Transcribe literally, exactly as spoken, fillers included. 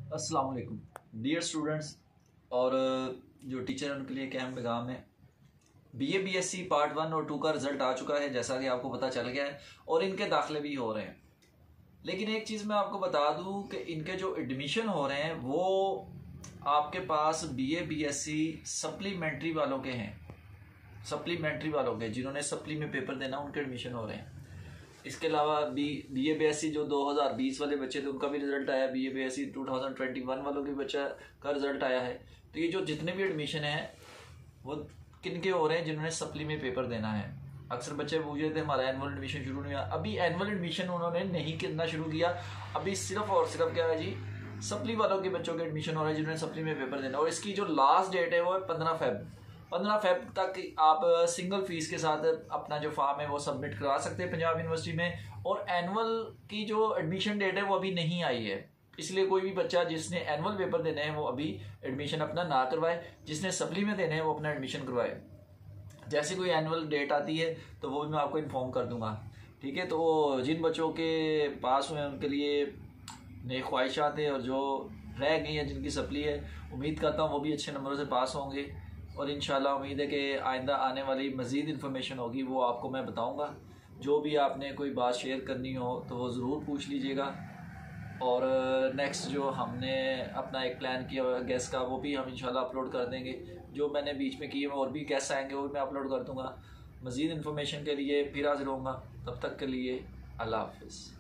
अस्सलाम वालेकुम dear students और जो टीचर हैं उनके लिए क्या पैगाम है। बीए बीएससी पार्ट वन और टू का रिजल्ट आ चुका है, जैसा कि आपको पता चल गया है, और इनके दाखिले भी हो रहे हैं। लेकिन एक चीज़ मैं आपको बता दूं कि इनके जो एडमिशन हो रहे हैं वो आपके पास बीए बीएससी सप्लीमेंट्री वालों के हैं, सप्लीमेंट्री वालों के जिन्होंने सप्ली में पेपर देना उनके एडमिशन हो रहे हैं। इसके अलावा B B A B S C जो दो हज़ार बीस वाले बच्चे थे उनका भी रिजल्ट आया, B A B S C two thousand twenty one वालों के बच्चा का रिजल्ट आया है। तो ये जो जितने भी एडमिशन हैं वो किन के हो रहे हैं जिन्होंने सप्ली में पेपर देना है। अक्सर बच्चे पूछ रहे थे हमारा एनुअल एडमिशन शुरू नहीं हुआ, अभी एनुअल एडमिशन उन्होंने नहीं करना शुरू किया। अभी सिर्फ और सिर्फ क्या है जी, सप्ली वालों के बच्चों के एडमिशन हो रहे हैं जिन्होंने सप्ली में पेपर देना, और इसकी जो लास्ट डेट है वो है पंद्रह फेब पंद्रह फेब तक आप सिंगल फीस के साथ अपना जो फॉर्म है वो सबमिट करा सकते हैं पंजाब यूनिवर्सिटी में। और एनुअल की जो एडमिशन डेट है वो अभी नहीं आई है, इसलिए कोई भी बच्चा जिसने एनुअल पेपर देने हैं वो अभी एडमिशन अपना ना करवाए, जिसने सप्ली में देने हैं वो अपना एडमिशन करवाए। जैसे कोई एनुअल डेट आती है तो वो भी मैं आपको इन्फॉर्म कर दूंगा, ठीक है। तो जिन बच्चों के पास हुए हैं उनके लिए नई ख्वाहिशात है, और जो रह गई हैं जिनकी सप्ली है उम्मीद करता हूँ वो भी अच्छे नंबरों से पास होंगे, और इंशाल्लाह उम्मीद है कि आइंदा आने वाली मज़ीद इन्फॉर्मेशन होगी वो आपको मैं बताऊंगा। जो भी आपने कोई बात शेयर करनी हो तो वो ज़रूर पूछ लीजिएगा। और नेक्स्ट जो हमने अपना एक प्लान किया हुआ गेस्ट का वो भी हम इंशाल्लाह अपलोड कर देंगे। जो मैंने बीच में किए और भी गेस्ट आएंगे वो भी मैं अपलोड कर दूँगा। मज़ीद इन्फॉर्मेशन के लिए फिर हाजिर होऊंगा, तब तक के लिए अल्लाह हाफ़िज़।